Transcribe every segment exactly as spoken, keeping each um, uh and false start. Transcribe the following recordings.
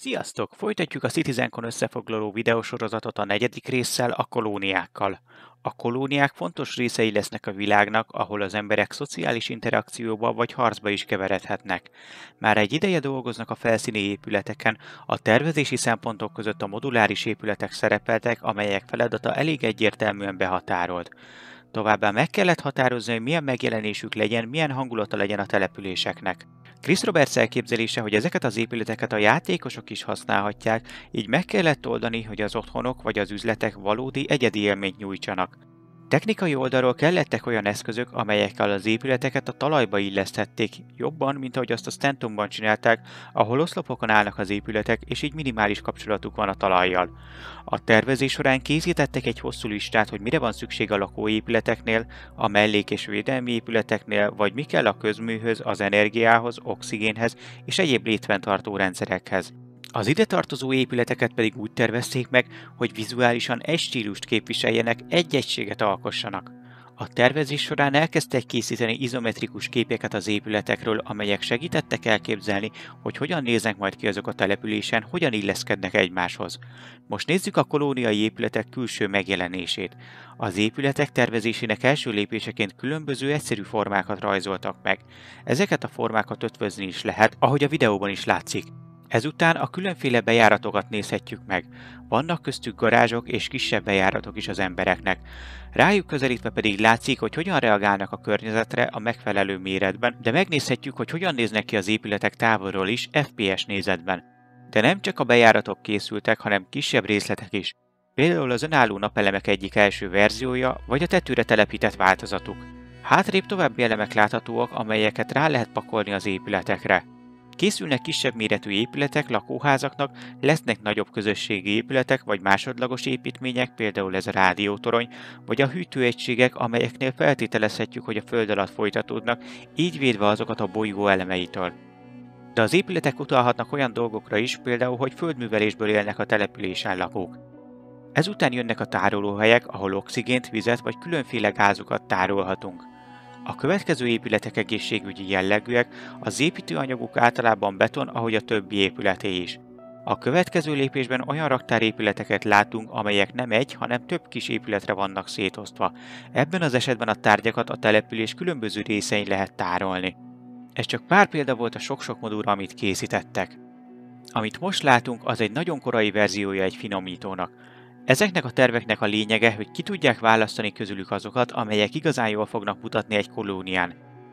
Sziasztok! Folytatjuk a CitizenCon összefoglaló videósorozatot a negyedik résszel, a kolóniákkal. A kolóniák fontos részei lesznek a világnak, ahol az emberek szociális interakcióba vagy harcba is keveredhetnek. Már egy ideje dolgoznak a felszíni épületeken, a tervezési szempontok között a moduláris épületek szerepeltek, amelyek feladata elég egyértelműen behatárolt. Továbbá meg kellett határozni, hogy milyen megjelenésük legyen, milyen hangulata legyen a településeknek. Chris Roberts elképzelése, hogy ezeket az épületeket a játékosok is használhatják, így meg kellett oldani, hogy az otthonok vagy az üzletek valódi, egyedi élményt nyújtsanak. Technikai oldalról kellettek olyan eszközök, amelyekkel az épületeket a talajba illeszthették, jobban, mint ahogy azt a Stantonban csinálták, ahol oszlopokon állnak az épületek, és így minimális kapcsolatuk van a talajjal. A tervezés során készítettek egy hosszú listát, hogy mire van szükség a lakóépületeknél, a mellék- és védelmi épületeknél, vagy mi kell a közműhöz, az energiához, oxigénhez és egyéb létfenntartó rendszerekhez. Az ide tartozó épületeket pedig úgy tervezték meg, hogy vizuálisan egy stílust képviseljenek, egy egységet alkossanak. A tervezés során elkezdtek készíteni izometrikus képeket az épületekről, amelyek segítettek elképzelni, hogy hogyan néznek majd ki azok a településen, hogyan illeszkednek egymáshoz. Most nézzük a kolóniai épületek külső megjelenését. Az épületek tervezésének első lépéseként különböző egyszerű formákat rajzoltak meg. Ezeket a formákat ötvözni is lehet, ahogy a videóban is látszik. Ezután a különféle bejáratokat nézhetjük meg. Vannak köztük garázsok és kisebb bejáratok is az embereknek. Rájuk közelítve pedig látszik, hogy hogyan reagálnak a környezetre a megfelelő méretben, de megnézhetjük, hogy hogyan néznek ki az épületek távolról is ef pé es nézetben. De nem csak a bejáratok készültek, hanem kisebb részletek is. Például az önálló napelemek egyik első verziója, vagy a tetőre telepített változatuk. Hátrébb további elemek láthatóak, amelyeket rá lehet pakolni az épületekre. Készülnek kisebb méretű épületek lakóházaknak, lesznek nagyobb közösségi épületek vagy másodlagos építmények, például ez a rádiótorony, vagy a hűtőegységek, amelyeknél feltételezhetjük, hogy a föld alatt folytatódnak, így védve azokat a bolygó elemeitől. De az épületek utalhatnak olyan dolgokra is, például, hogy földművelésből élnek a településen lakók. Ezután jönnek a tárolóhelyek, ahol oxigént, vizet vagy különféle gázokat tárolhatunk. A következő épületek egészségügyi jellegűek, az építőanyaguk általában beton, ahogy a többi épületé is. A következő lépésben olyan raktárépületeket látunk, amelyek nem egy, hanem több kis épületre vannak szétosztva. Ebben az esetben a tárgyakat a település különböző részein lehet tárolni. Ez csak pár példa volt a sok-sok modulra, amit készítettek. Amit most látunk, az egy nagyon korai verziója egy finomítónak. Ezeknek a terveknek a lényege, hogy ki tudják választani közülük azokat, amelyek igazán jól fognak mutatni egy kolónián.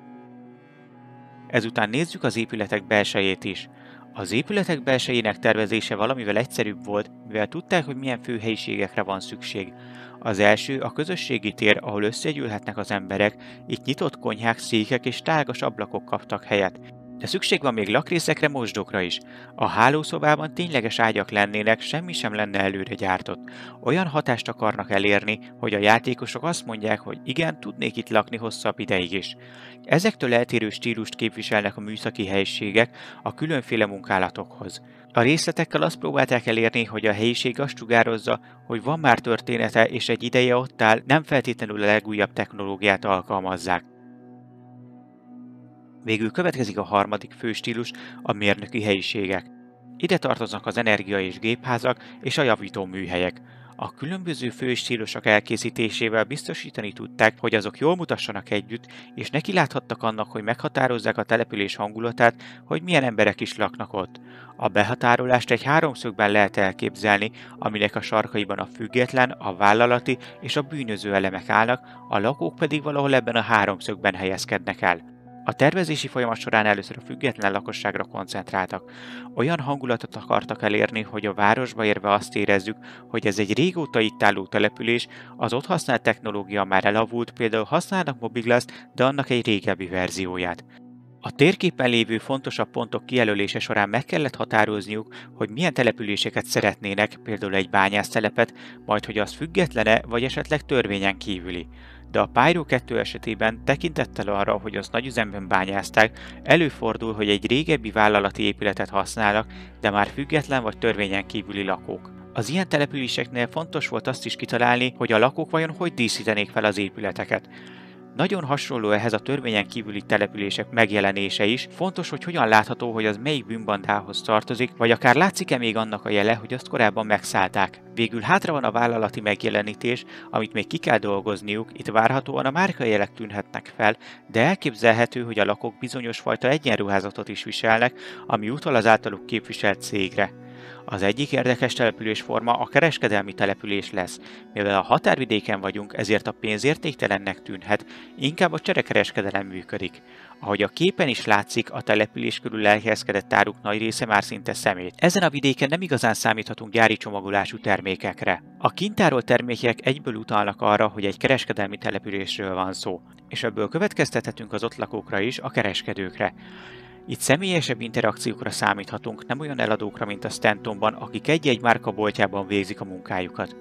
Ezután nézzük az épületek belsejét is. Az épületek belsejének tervezése valamivel egyszerűbb volt, mivel tudták, hogy milyen főhelyiségekre van szükség. Az első a közösségi tér, ahol összegyűlhetnek az emberek, itt nyitott konyhák, székek és tágas ablakok kaptak helyet. De szükség van még lakrészekre, mosdókra is. A hálószobában tényleges ágyak lennének, semmi sem lenne előre gyártott. Olyan hatást akarnak elérni, hogy a játékosok azt mondják, hogy igen, tudnék itt lakni hosszabb ideig is. Ezektől eltérő stílust képviselnek a műszaki helyiségek a különféle munkálatokhoz. A részletekkel azt próbálták elérni, hogy a helyiség azt sugározza, hogy van már története és egy ideje ott áll, nem feltétlenül a legújabb technológiát alkalmazzák. Végül következik a harmadik fő stílus, a mérnöki helyiségek. Ide tartoznak az energia- és gépházak és a javító műhelyek. A különböző fő stílusok elkészítésével biztosítani tudták, hogy azok jól mutassanak együtt, és nekiláthattak annak, hogy meghatározzák a település hangulatát, hogy milyen emberek is laknak ott. A behatárolást egy háromszögben lehet elképzelni, aminek a sarkaiban a független, a vállalati és a bűnöző elemek állnak, a lakók pedig valahol ebben a háromszögben helyezkednek el. A tervezési folyamat során először a független lakosságra koncentráltak. Olyan hangulatot akartak elérni, hogy a városba érve azt érezzük, hogy ez egy régóta itt álló település, az ott használt technológia már elavult, például használnak mobilglaszt, de annak egy régebbi verzióját. A térképen lévő fontosabb pontok kijelölése során meg kellett határozniuk, hogy milyen településeket szeretnének, például egy bányásztelepet, majd hogy az függetlene vagy esetleg törvényen kívüli. De a Pyro kettő esetében tekintettel arra, hogy azt nagyüzemben bányázták, előfordul, hogy egy régebbi vállalati épületet használnak, de már független vagy törvényen kívüli lakók. Az ilyen településeknél fontos volt azt is kitalálni, hogy a lakók vajon hogy díszítenék fel az épületeket. Nagyon hasonló ehhez a törvényen kívüli települések megjelenése is, fontos, hogy hogyan látható, hogy az melyik bűnbandához tartozik, vagy akár látszik-e még annak a jele, hogy azt korábban megszállták. Végül hátra van a vállalati megjelenítés, amit még ki kell dolgozniuk, itt várhatóan a márkajelek tűnhetnek fel, de elképzelhető, hogy a lakók bizonyos fajta egyenruházatot is viselnek, ami utal az általuk képviselt cégre. Az egyik érdekes településforma a kereskedelmi település lesz. Mivel a határvidéken vagyunk, ezért a pénz értéktelennek tűnhet, inkább a cserekereskedelem működik. Ahogy a képen is látszik, a település körül elhelyezkedett áruk nagy része már szinte szemét. Ezen a vidéken nem igazán számíthatunk gyári csomagolású termékekre. A kintárolt termékek egyből utalnak arra, hogy egy kereskedelmi településről van szó, és ebből következtethetünk az ott lakókra is, a kereskedőkre. Itt személyesebb interakciókra számíthatunk, nem olyan eladókra, mint a Stantonban, akik egy-egy márkaboltjában végzik a munkájukat.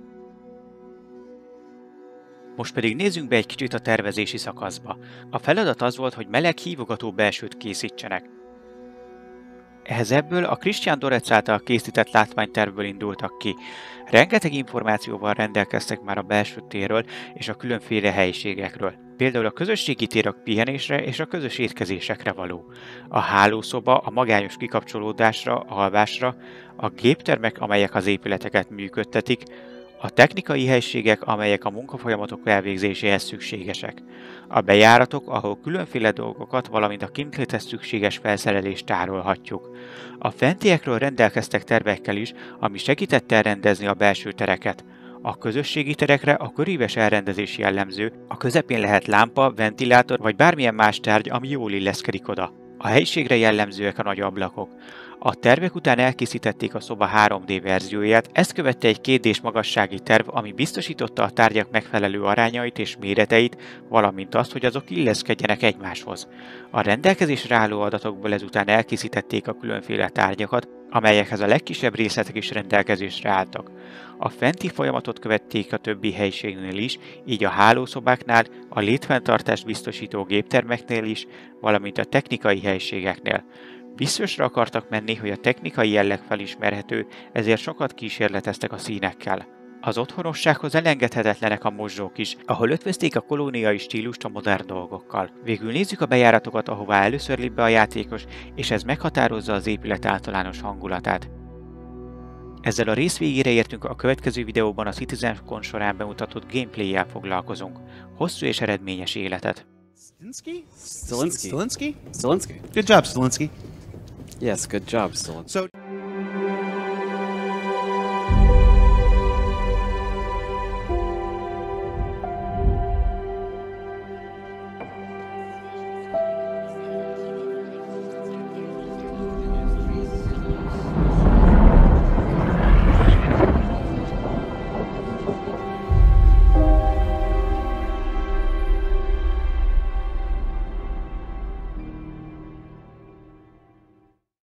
Most pedig nézzünk be egy kicsit a tervezési szakaszba. A feladat az volt, hogy meleg, hívogató belsőt készítsenek. Ehhez ebből a Christian Doretz által készített látványtervből indultak ki. Rengeteg információval rendelkeztek már a belső térről és a különféle helyiségekről. Például a közösségi tér a pihenésre és a közös étkezésekre való. A hálószoba a magányos kikapcsolódásra, alvásra, a géptermek, amelyek az épületeket működtetik, a technikai helységek, amelyek a munkafolyamatok elvégzéséhez szükségesek, a bejáratok, ahol különféle dolgokat, valamint a kintléthez szükséges felszerelést tárolhatjuk. A fentiekről rendelkeztek tervekkel is, ami segített elrendezni a belső tereket. A közösségi terekre a köríves elrendezés jellemző, a közepén lehet lámpa, ventilátor vagy bármilyen más tárgy, ami jól illeszkedik oda. A helyiségre jellemzőek a nagy ablakok. A tervek után elkészítették a szoba három dé verzióját, ezt követte egy két dés magassági terv, ami biztosította a tárgyak megfelelő arányait és méreteit, valamint azt, hogy azok illeszkedjenek egymáshoz. A rendelkezésre álló adatokból ezután elkészítették a különféle tárgyakat, amelyekhez a legkisebb részletek is rendelkezésre álltak. A fenti folyamatot követték a többi helyiségnél is, így a hálószobáknál, a létfenntartást biztosító géptermeknél is, valamint a technikai helyiségeknél. Biztosra akartak menni, hogy a technikai jelleg felismerhető, ezért sokat kísérleteztek a színekkel. Az otthonossághoz elengedhetetlenek a mosdók is, ahol ötvözték a kolóniai stílust a modern dolgokkal. Végül nézzük a bejáratokat, ahová először lép be a játékos, és ez meghatározza az épület általános hangulatát. Ezzel a rész végére értünk, a következő videóban a CitizenCon során bemutatott gameplay-jel foglalkozunk. Hosszú és eredményes életet! Stilinski? Stilinski. Stilinski? Stilinski. Good job, Stilinski. Yes, good job, Stilinski. So